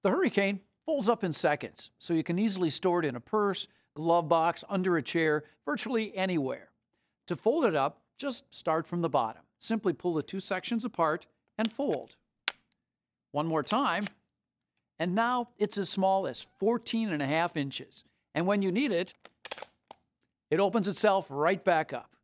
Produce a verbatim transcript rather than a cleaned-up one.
The HurryCane folds up in seconds, so you can easily store it in a purse, glove box, under a chair, virtually anywhere. To fold it up, just start from the bottom. Simply pull the two sections apart and fold. One more time, and now it's as small as fourteen and a half inches. And when you need it, it opens itself right back up.